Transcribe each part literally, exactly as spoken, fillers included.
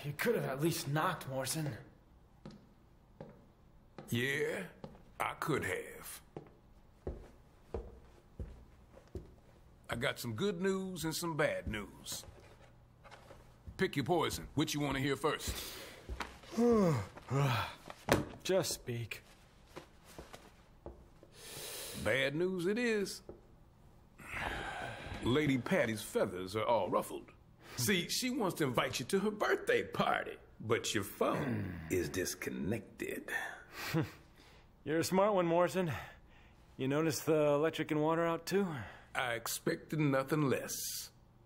You could have at least knocked, Morrison. Yeah, I could have. I got some good news and some bad news. Pick your poison. Which you want to hear first? Just speak. Bad news it is. Lady Patty's feathers are all ruffled. See, she wants to invite you to her birthday party, but your phone is disconnected. You're a smart one, Morrison. You noticed the electric and water out too? I expected nothing less.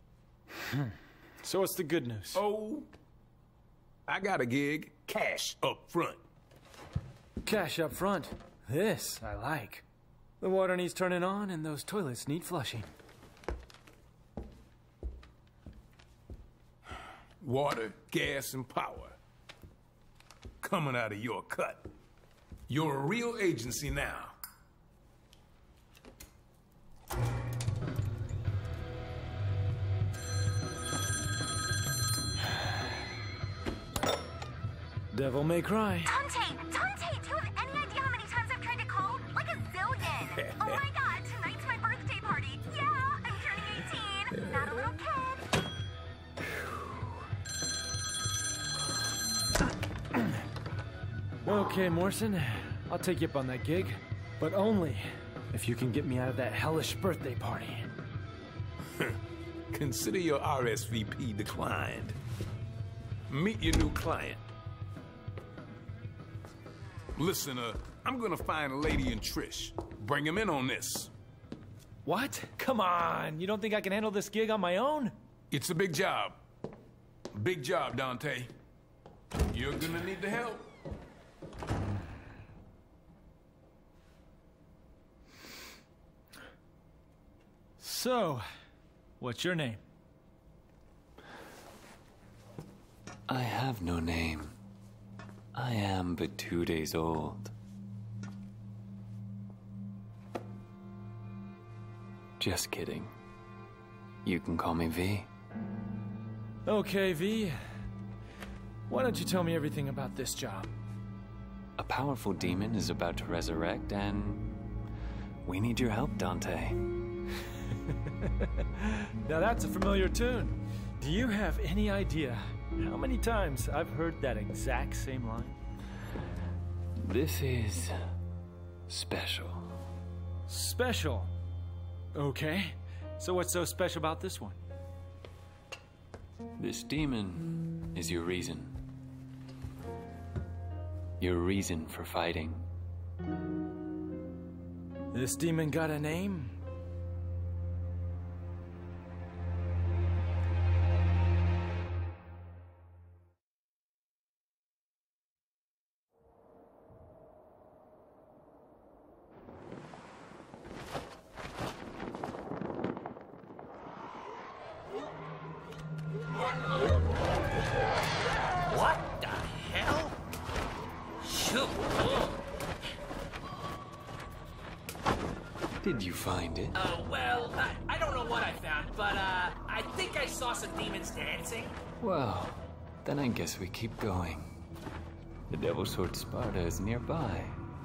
So what's the good news? Oh, I got a gig. Cash up front. Cash up front. This I like. The water needs turning on and those toilets need flushing. Water, gas, and power. Coming out of your cut. You're a real agency now. Devil may cry. Dante! Dante! Do you have any idea how many times I've tried to call? Like a zillion! Oh my god, tonight's my birthday party! Yeah, I'm turning eighteen! Not a little kid! Okay, Morrison. I'll take you up on that gig. But only if you can get me out of that hellish birthday party. Consider your R S V P declined. Meet your new client. Listen, uh, I'm gonna find Lady and Trish. Bring him in on this. What? Come on! You don't think I can handle this gig on my own? It's a big job. Big job, Dante. You're gonna need the help. So, what's your name? I have no name. I am but two days old. Just kidding. You can call me V. Okay, V. Why don't you tell me everything about this job? A powerful demon is about to resurrect, and we need your help, Dante. Now that's a familiar tune. Do you have any idea how many times I've heard that exact same line? This is special. Special? Okay. So what's so special about this one? This demon is your reason. Your reason for fighting. This demon got a name? What the hell? Shoot. Did you find it? Uh, well, I, I don't know what I found, but, uh, I think I saw some demons dancing. Well, then I guess we keep going. The Devil's Sword Sparta is nearby.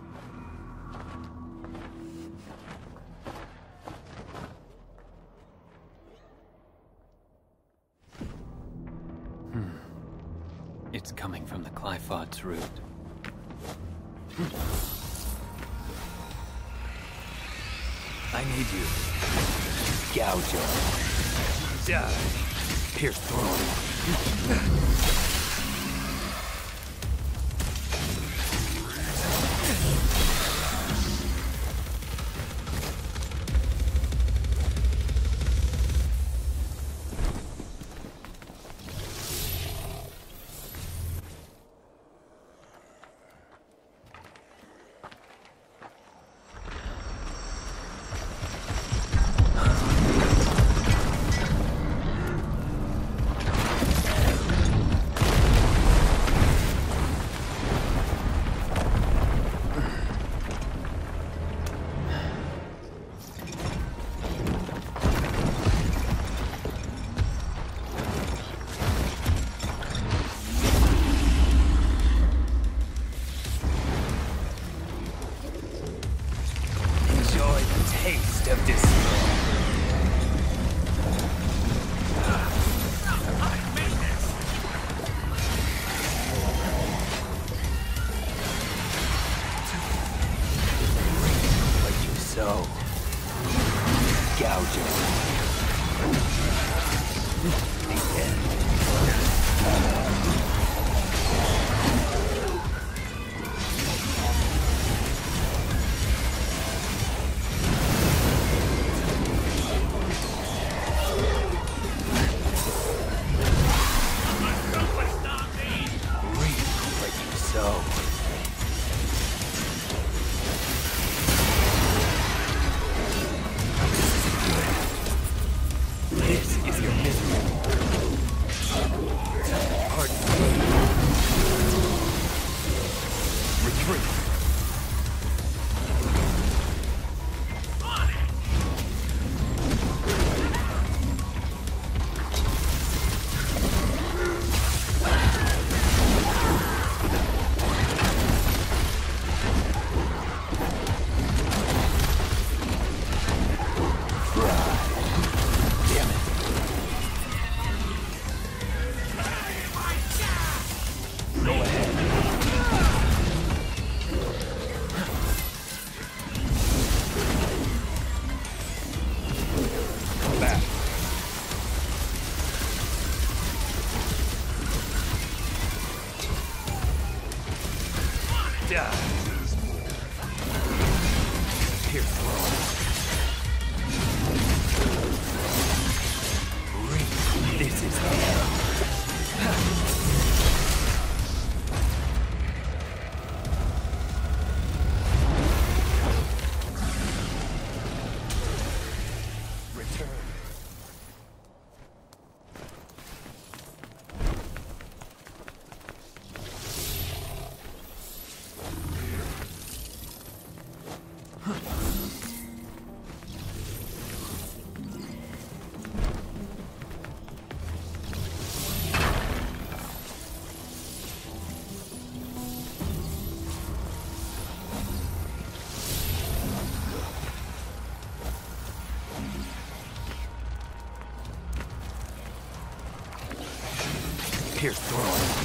Hmm. It's coming from the Qliphoth's root. I need you. Gouge him. Die. Pierce through. Pierce through.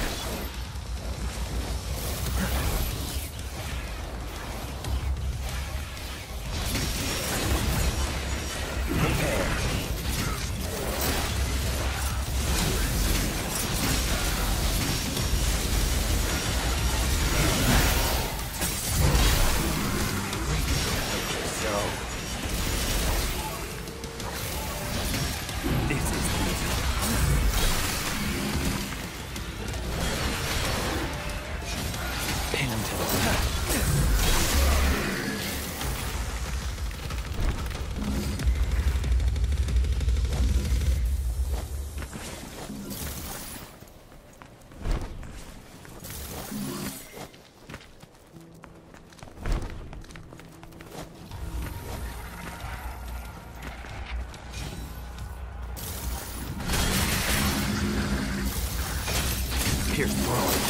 Pierce through.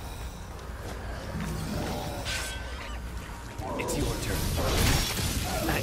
It's your turn.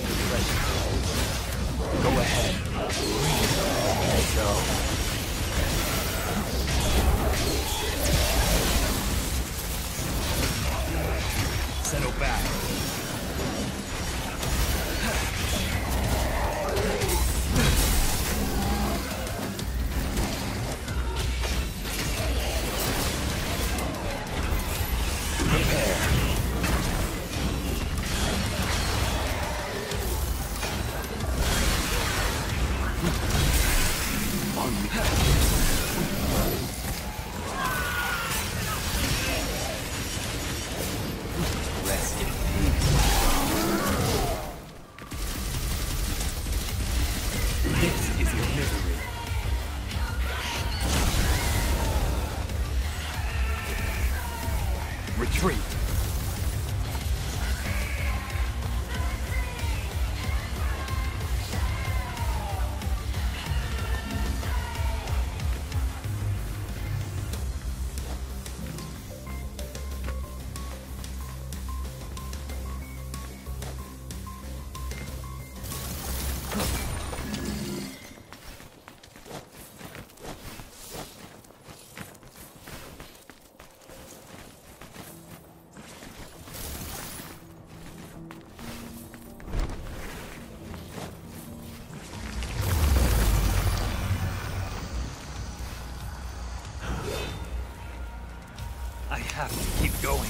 have to keep going.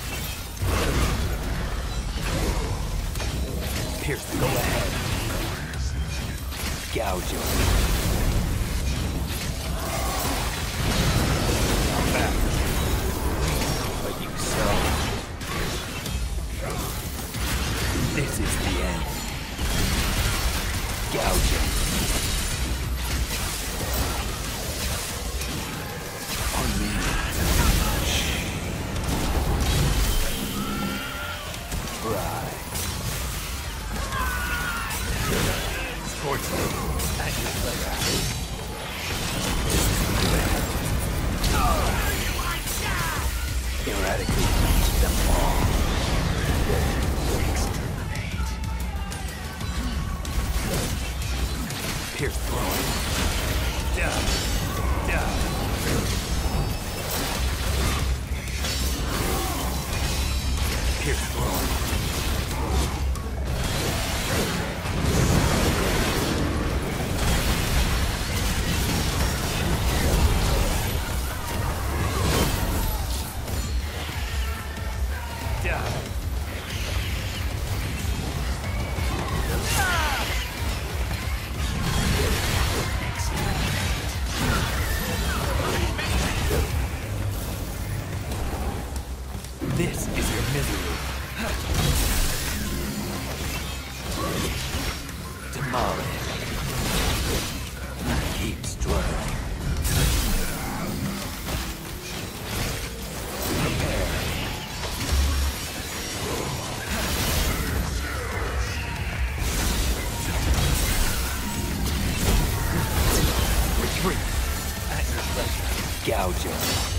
Pierce, go ahead. Gouge him. Come back. But you so. This is the end. Gouge him. On me. Try. Scorch them at your pleasure. Eradicate them all. Exterminate. Pierce through. Down. Down. Pierce through. This is your misery. Demolish. Keep struggling. Prepare. Retreat. At your pleasure. Gouge him.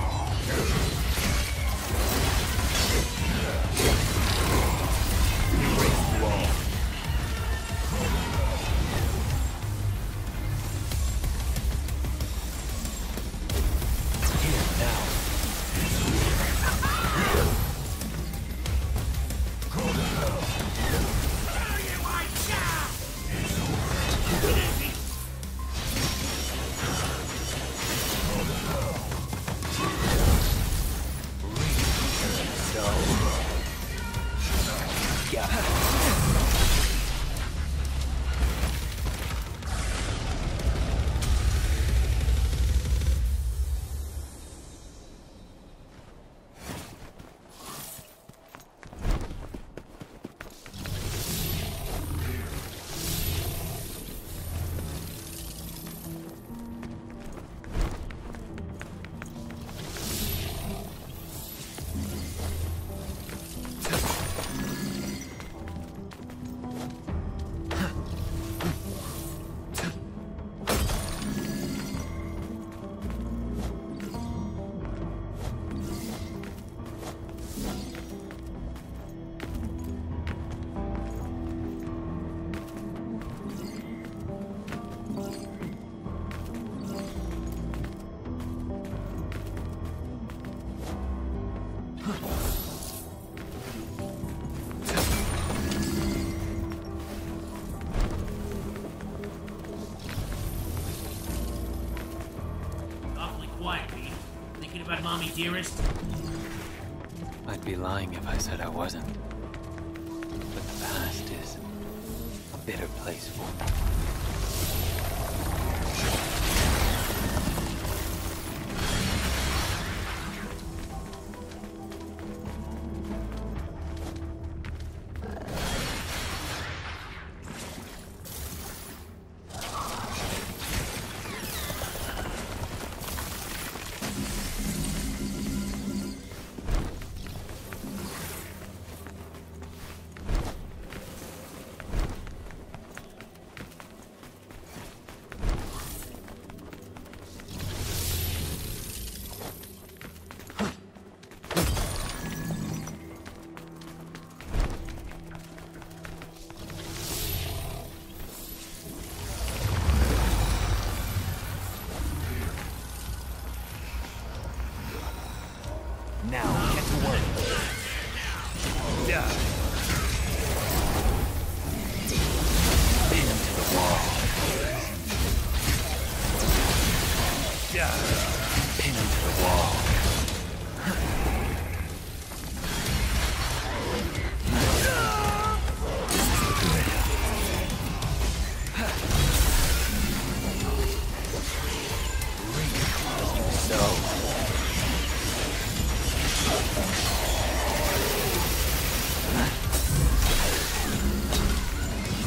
About Mommy Dearest? I'd be lying if I said I wasn't. But the past is a bitter place for me.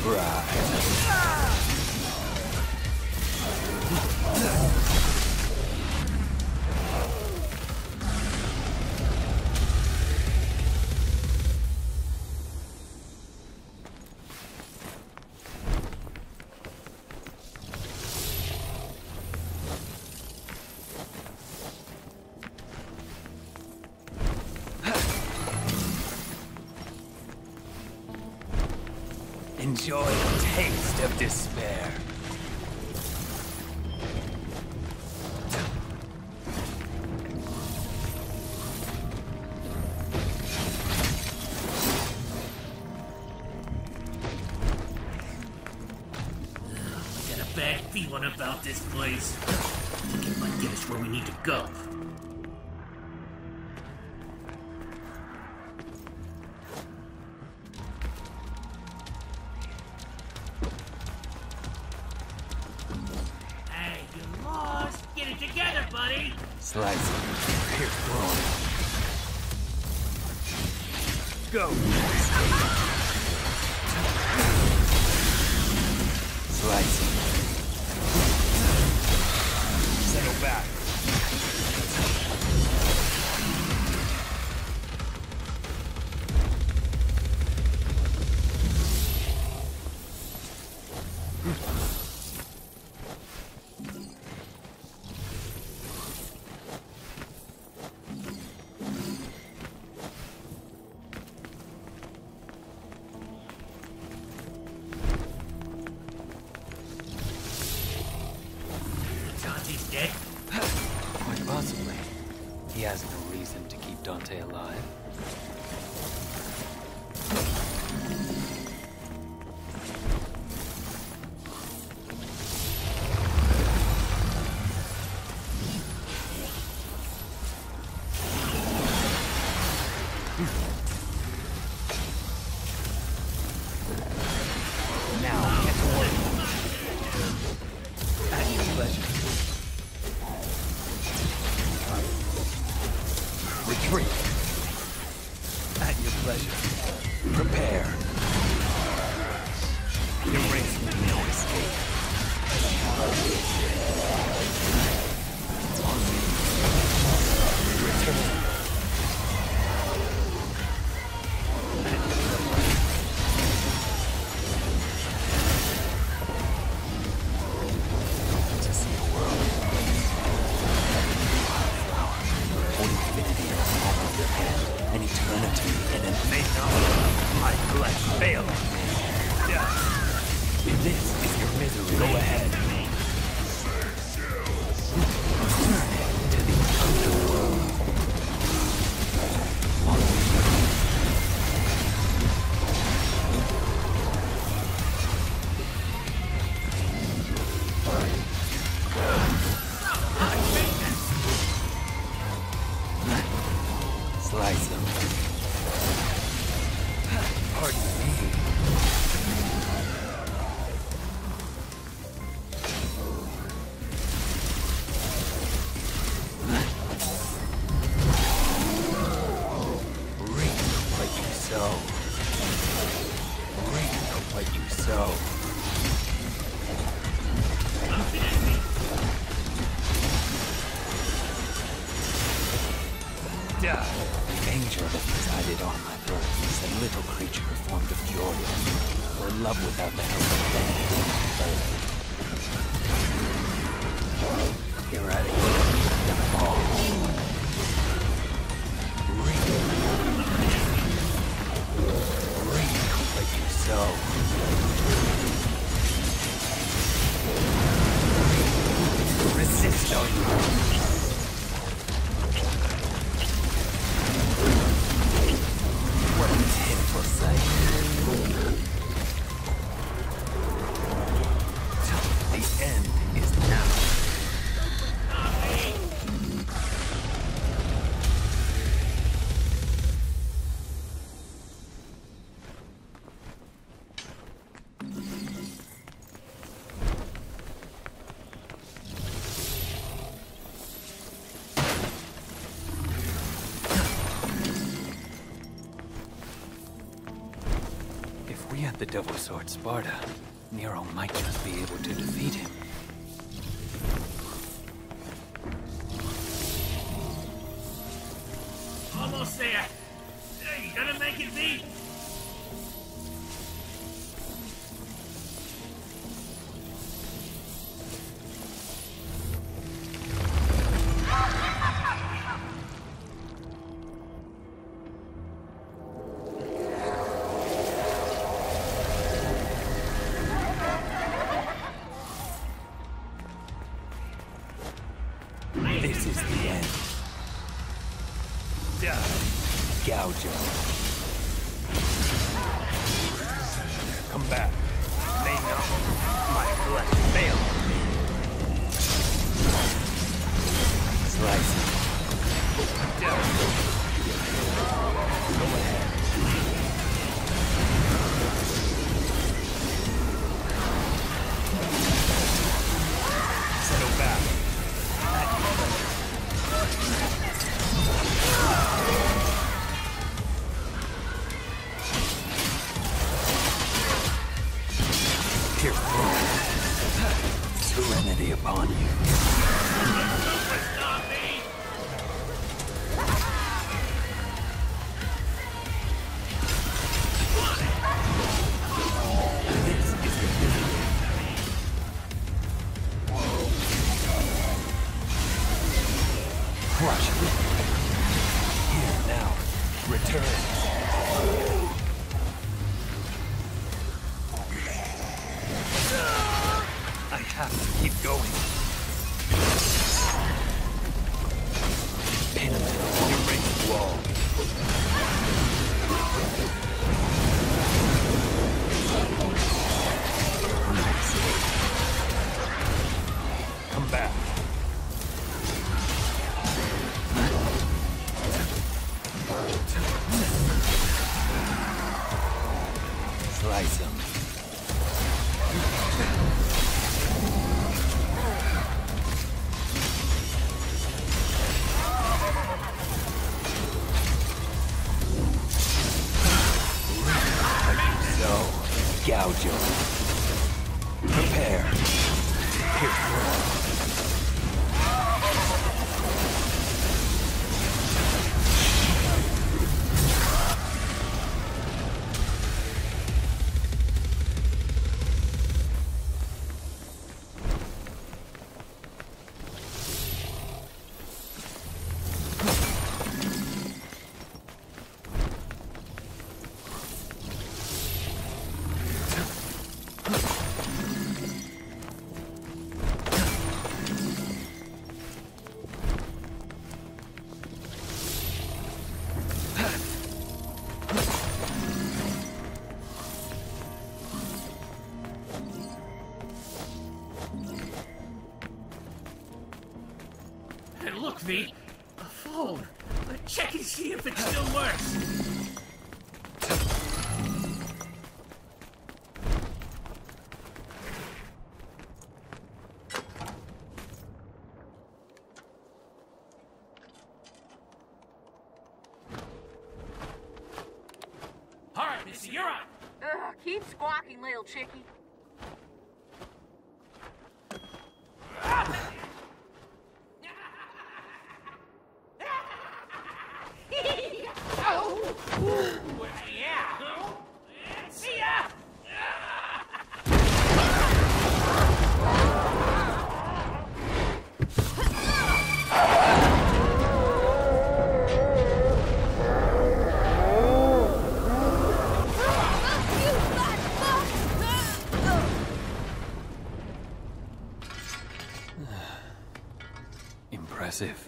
surprise. Enjoy the taste of despair. I got a bad feeling about this place. I think it might get us where we need to go. Slice it. Here's Braun. Go! Slice it. Settle back. Dead? Quite possibly. He has no reason to keep Dante alive. Now, get to work. At your pleasure. Retreat. At your pleasure. Prepare. Erase with no escape. On me. Return. At your pleasure. To see a world. Infinity in the palm of your hand, and eternity in an may not my flesh fail on me. If this is your misery, go ahead. Turn it to the underworld. Slice them. Pardon me. Reap what you sow. Reap what you sow. Die. The angel that resided on my birth is a little creature formed of joy, or love without the help of anything. Eradicate them all. Reap. Reap what you sow. Resist all you. What a pitiful sight. The end is now. If we had the Devil Sword Sparta, Nero might just be able to defeat him. Almost there. Hey, you gonna make it, V? This is the end. Die, Gouger. Come back. May not my flesh fail on me. Slice it. Die. Go ahead. Settle back. Serenity upon you. This is the misery. Crush it. Here now. Return. I have to keep going. Pin him in the erased wall. Nice. Come back. Slice him. Gouge him. Prepare. Pierce through. Hey, look, V. A phone. Check and see if it still works. All right, Missy, you're on. Ugh, keep squawking, little chickie. Yeah. See ya. Impressive.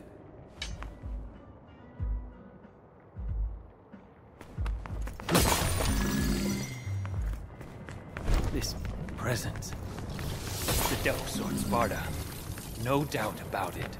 This presence. It's the Devil Sword Sparta. No doubt about it.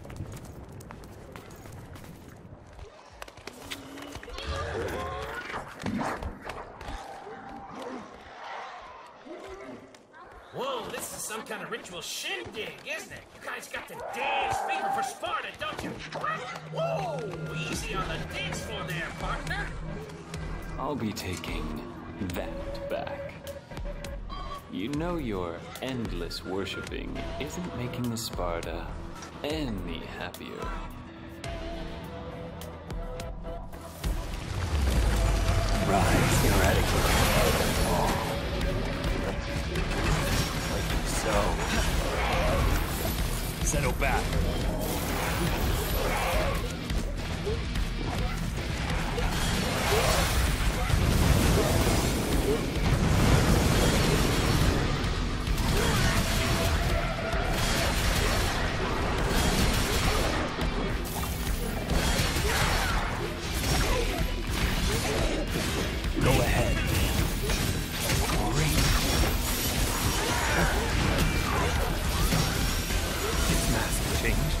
Whoa, this is some kind of ritual shindig, isn't it? You guys got the dance fever for Sparta, don't you? Whoa, easy on the dance floor there, partner. I'll be taking that back. You know your endless worshipping isn't making the Sparta any happier. Rise, eradicate. Like so. Settle back. Go ahead. Great. Its mask changed.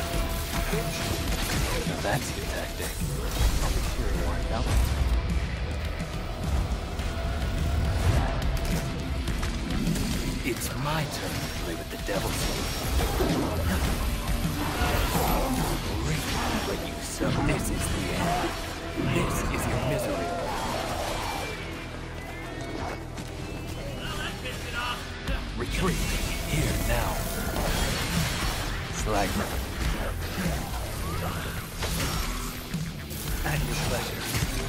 Now that's your tactic. I'll be sure it worked out. It's my turn to play with the devil. Great, but you so. This is the end. This is your misery. Retreat. Here, now. Slagman. At your pleasure.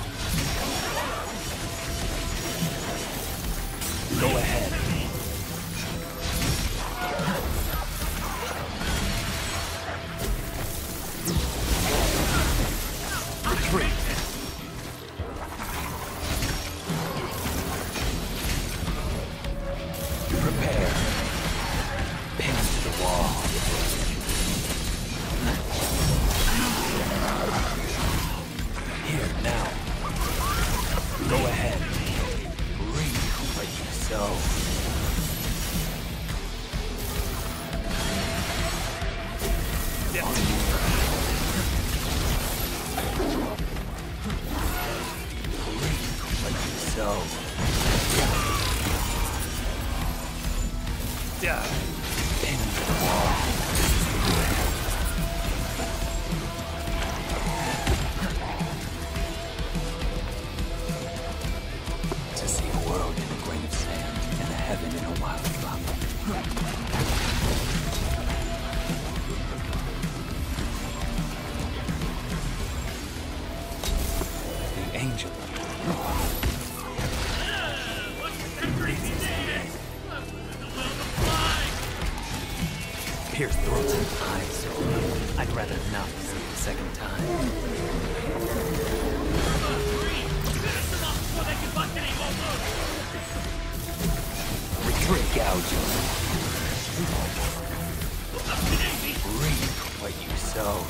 Go ahead. Retreat. Prepare. Pins to the wall. Here, now. Go ahead. Breathe like you sow. Breathe like you sow. Yeah. Pin to the wall. To see a world in a grain of sand and a heaven in a wild flower. The angel. Pierce throats and eyes, so I'd rather not see it a second time. Retreat, gouge. Reap what you sow.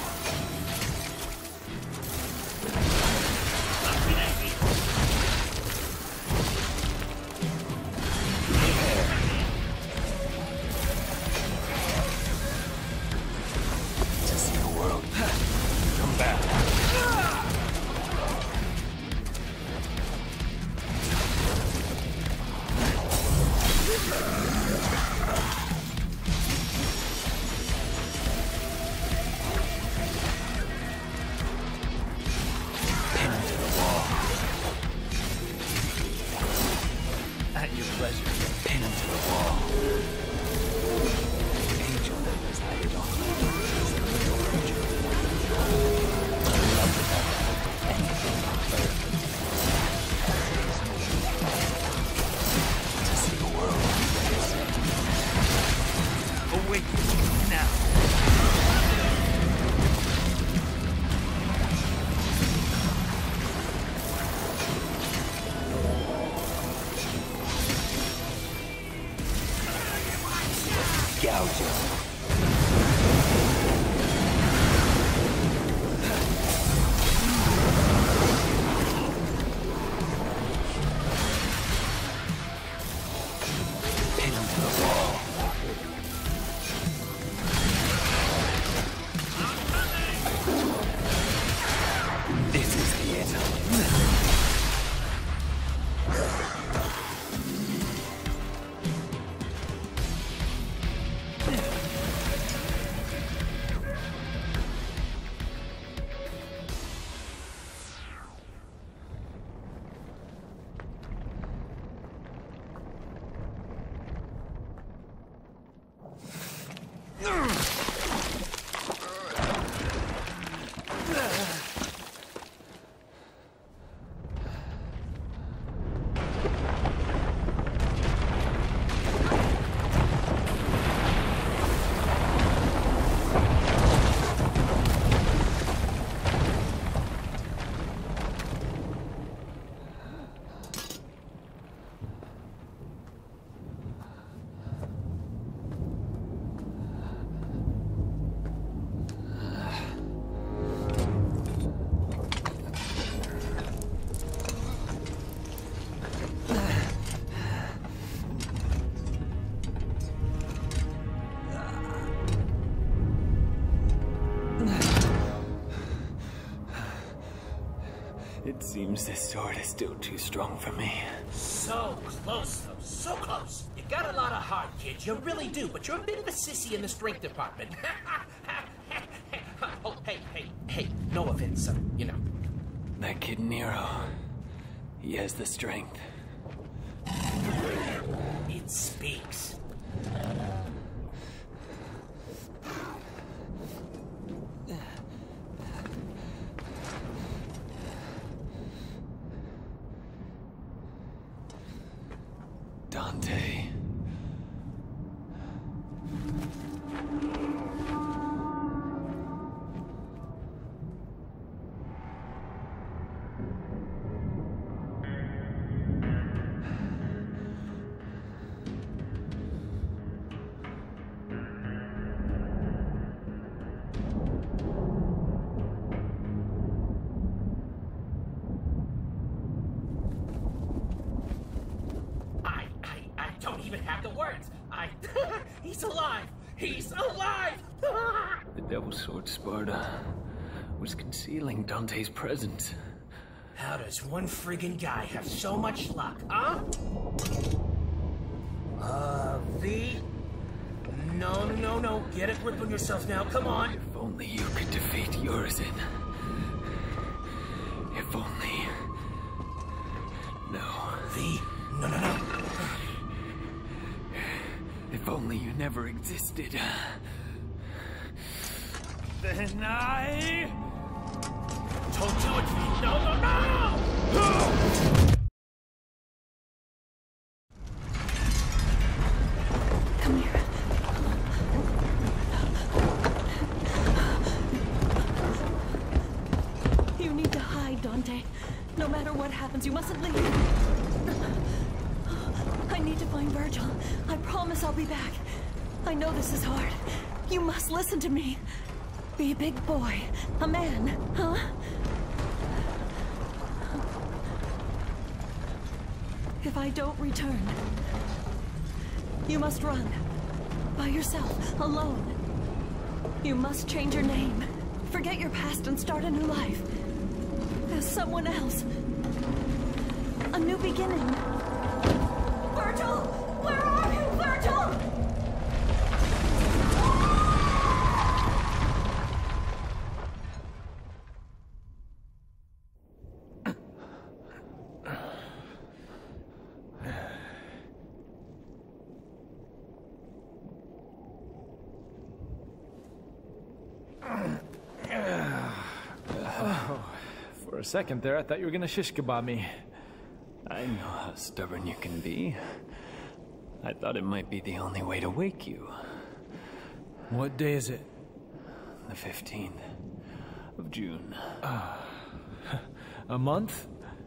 It seems this sword is still too strong for me. So close, though. So close. You got a lot of heart, kid. You really do, but you're a bit of a sissy in the strength department. Oh, hey, hey, hey. No offense, uh, you know. That kid Nero. He has the strength. It speaks. Dante. He's alive! He's alive! The Devil Sword Sparda was concealing Dante's presence. How does one friggin' guy have so much luck, huh? Uh, V? No, no, no. Get a grip on yourself now. Come on. If only you could defeat Urizen. If only... No. V? No, no, no. If only you never existed. Then I... Don't do it, V. No, no, no! Come here. You need to hide, Dante. No matter what happens, you mustn't leave. I need to find Virgil. I promise I'll be back. I know this is hard. You must listen to me. Be a big boy. A man, huh? If I don't return, you must run. By yourself, alone. You must change your name. Forget your past and start a new life. As someone else. A new beginning. Virgil! Where are you, Virgil? For a second there, I thought you were gonna shish kebab me. I know how stubborn you can be. I thought it might be the only way to wake you. What day is it? The fifteenth of June. Uh, a month?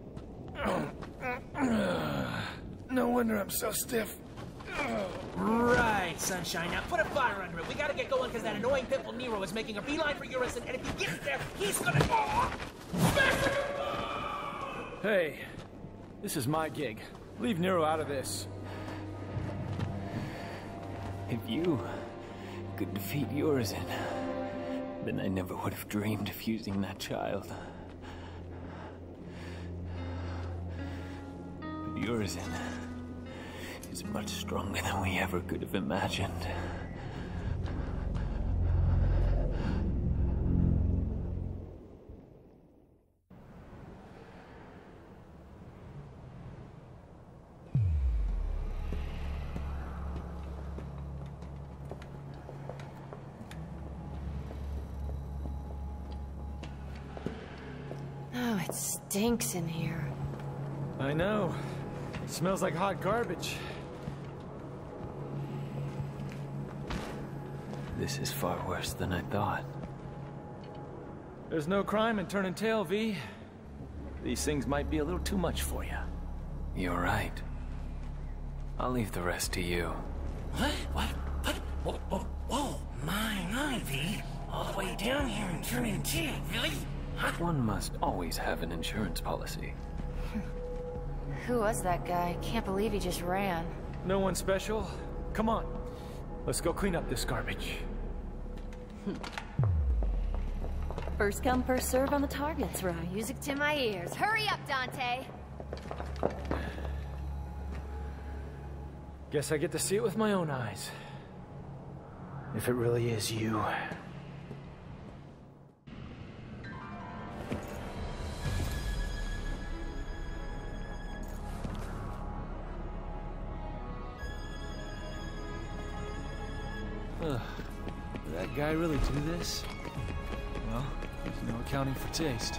No wonder I'm so stiff. Right, Sunshine. Now put a fire under it. We gotta get going because that annoying pimple Nero is making a beeline for Urizen, and if he gets there, he's gonna... Hey, this is my gig. Leave Nero out of this. If you could defeat Urizen, then I never would have dreamed of using that child. But Urizen is much stronger than we ever could have imagined. Oh, it stinks in here. I know. It smells like hot garbage. This is far worse than I thought. There's no crime in turning tail, V. These things might be a little too much for you. You're right. I'll leave the rest to you. What? What? What? Whoa, whoa, whoa. My, my, V. All the way down here and turning tail, really? Huh? One must always have an insurance policy. Who was that guy? Can't believe he just ran. No one special? Come on. Let's go clean up this garbage. First come, first serve on the targets, right? Music to my ears. Hurry up, Dante! Guess I get to see it with my own eyes. If it really is you. Ugh. Did that guy really do this? Well, there's no accounting for taste.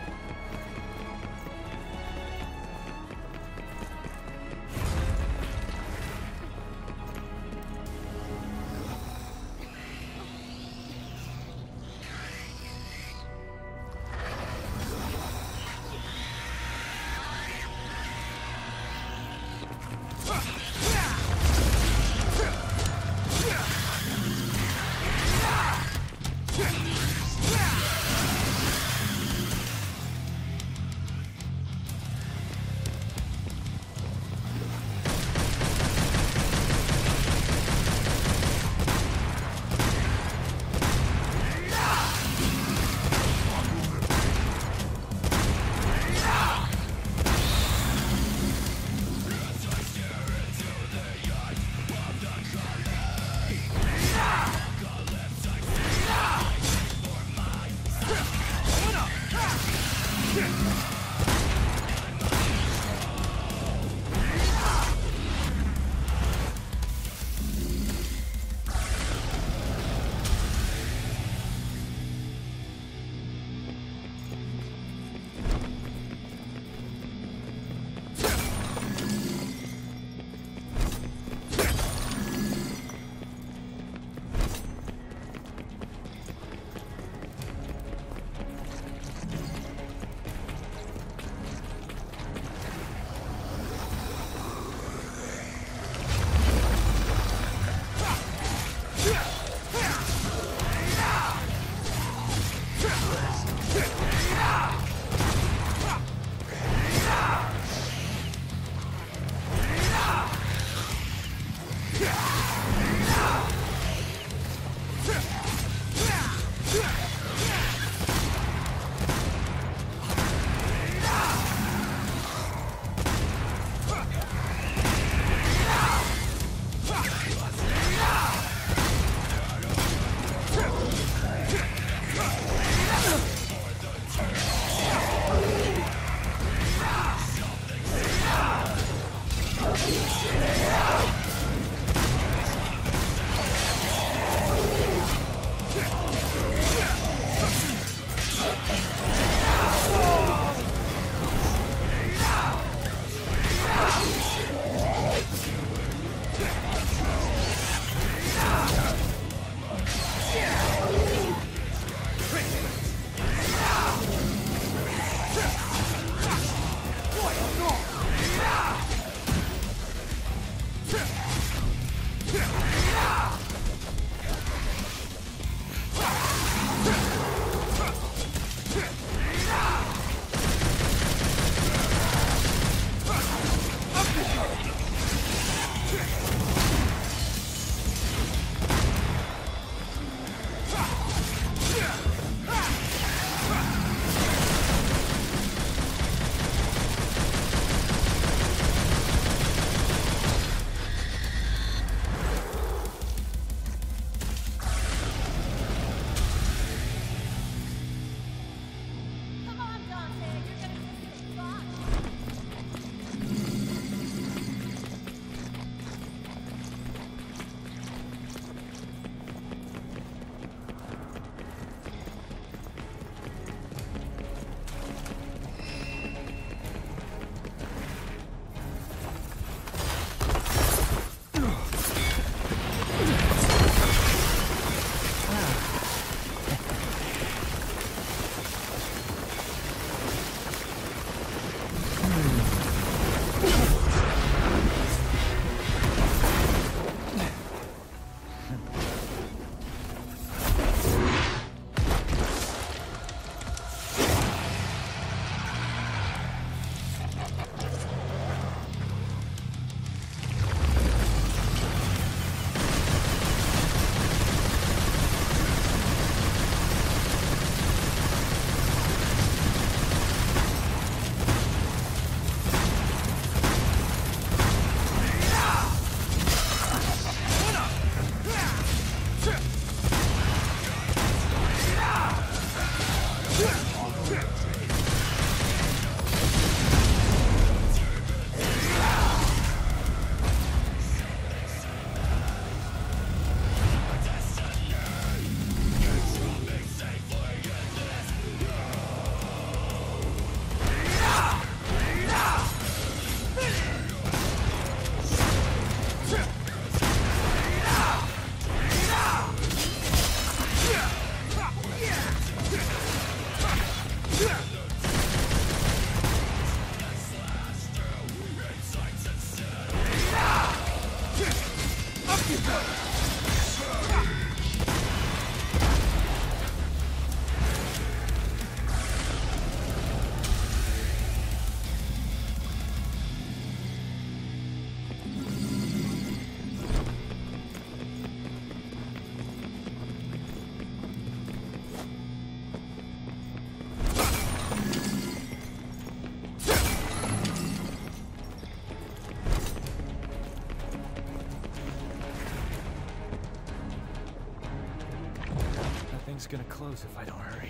It's gonna close if I don't hurry.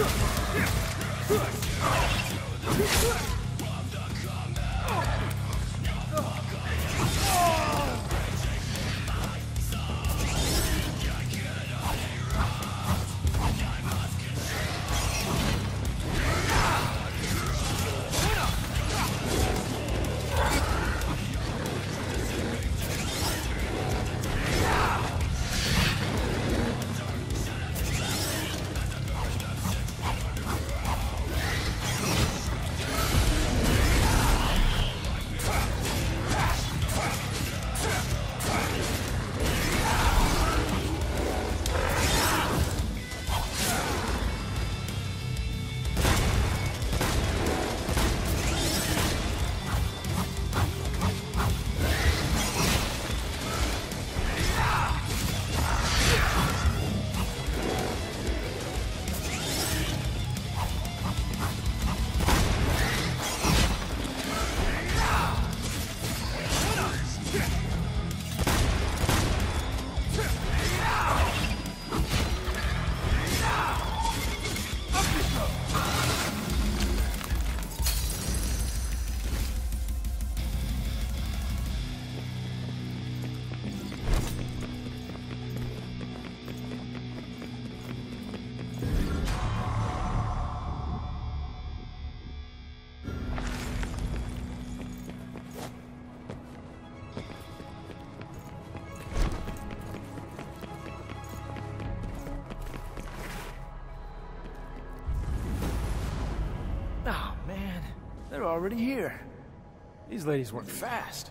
Oh, man. They're already here. These ladies work fast.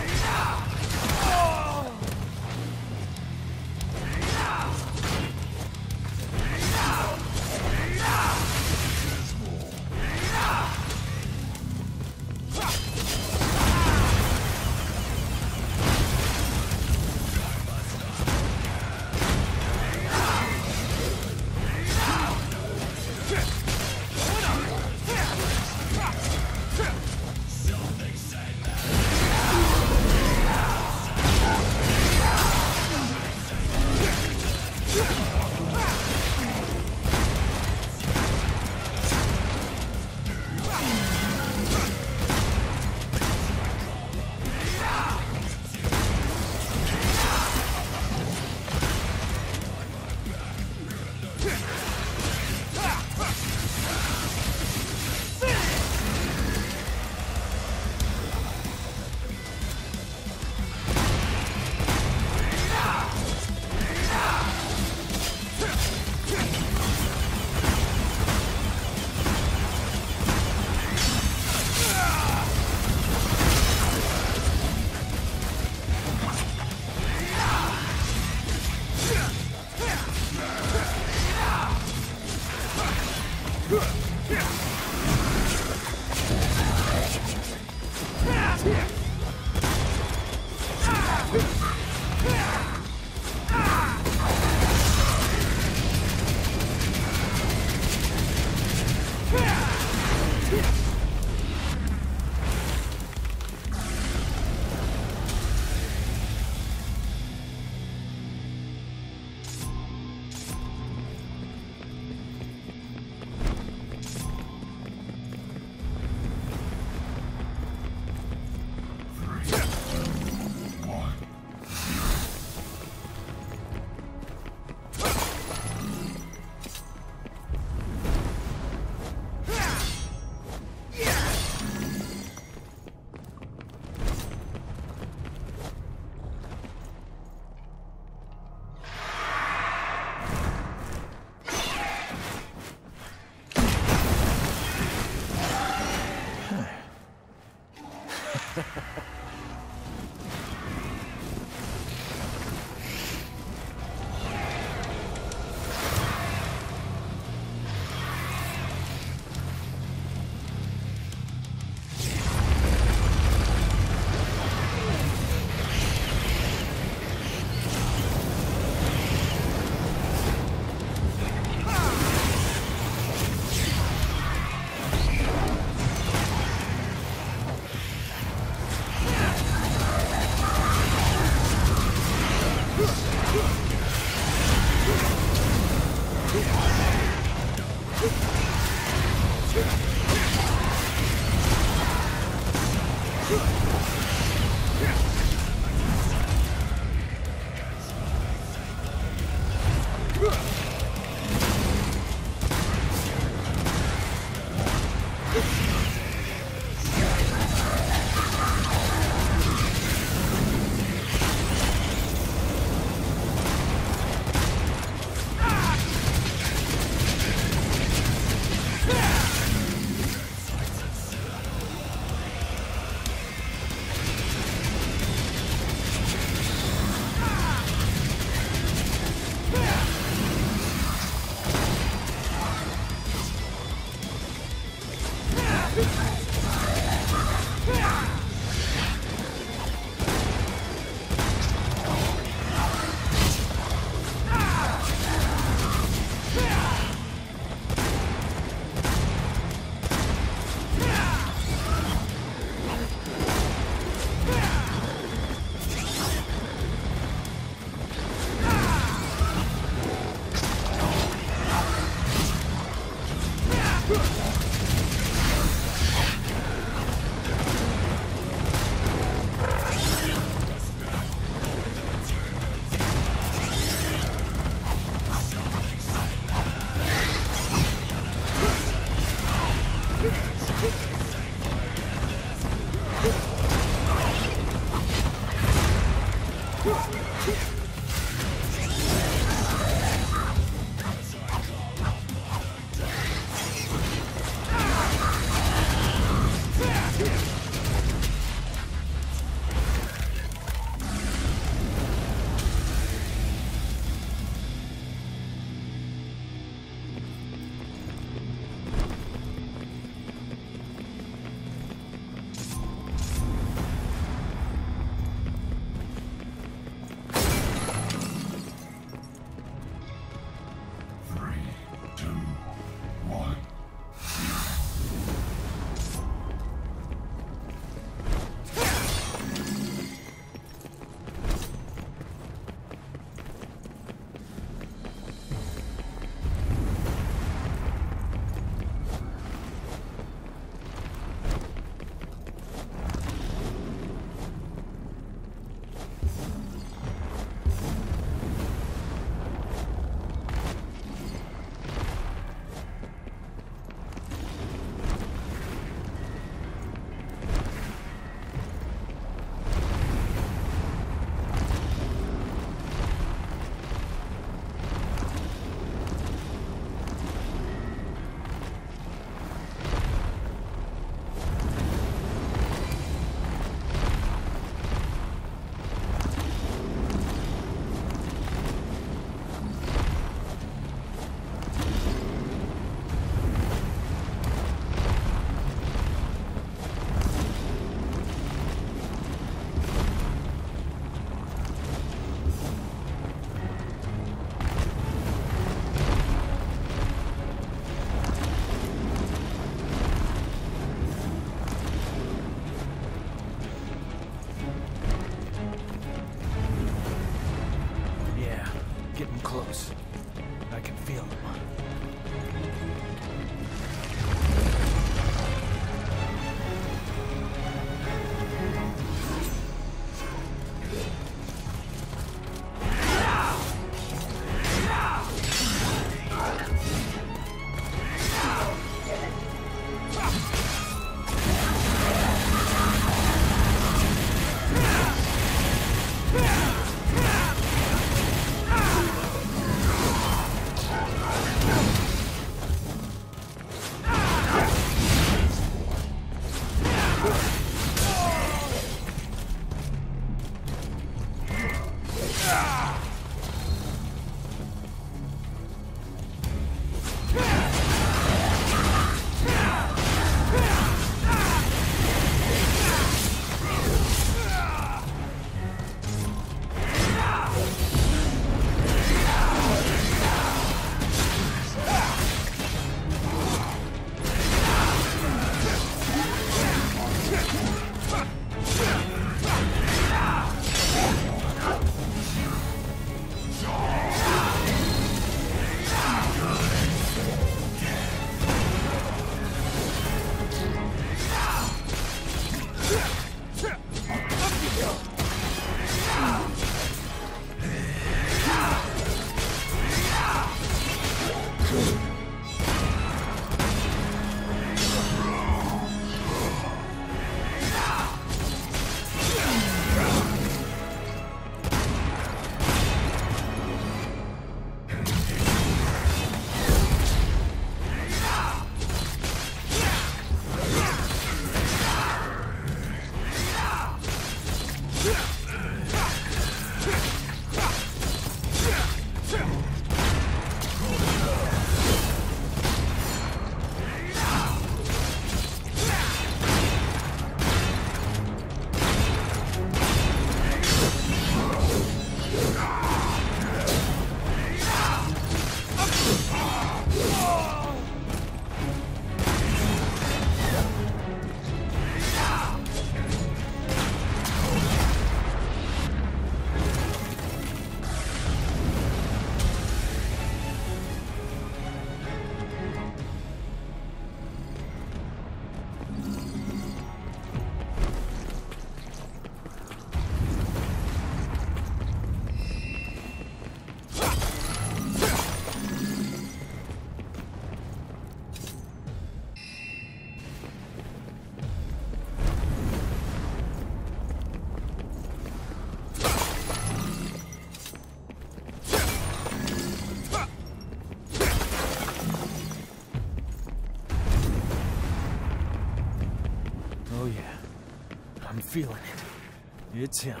feeling it. It's him.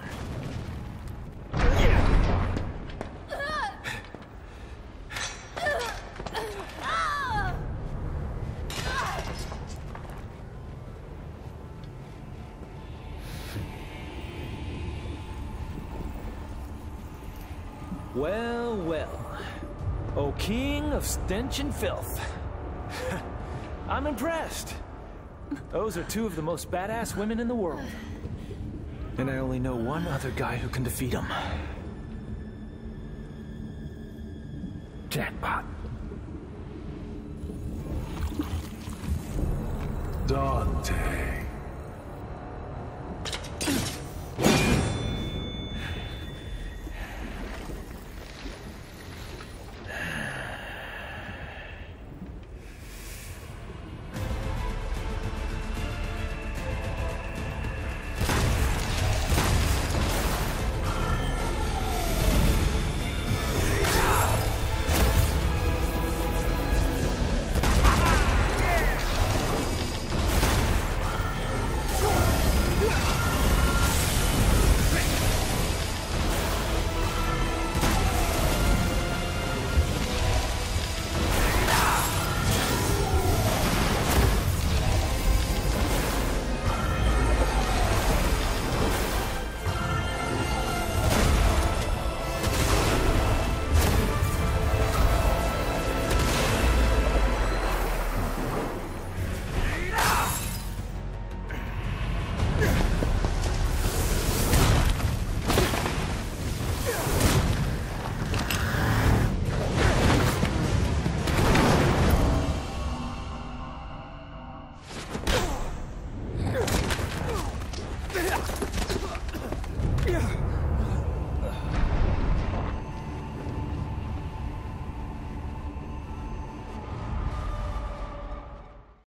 Well, well. O king of stench and filth. I'm impressed. Those are two of the most badass women in the world. And I only know one other guy who can defeat them. Jackpot. Dante.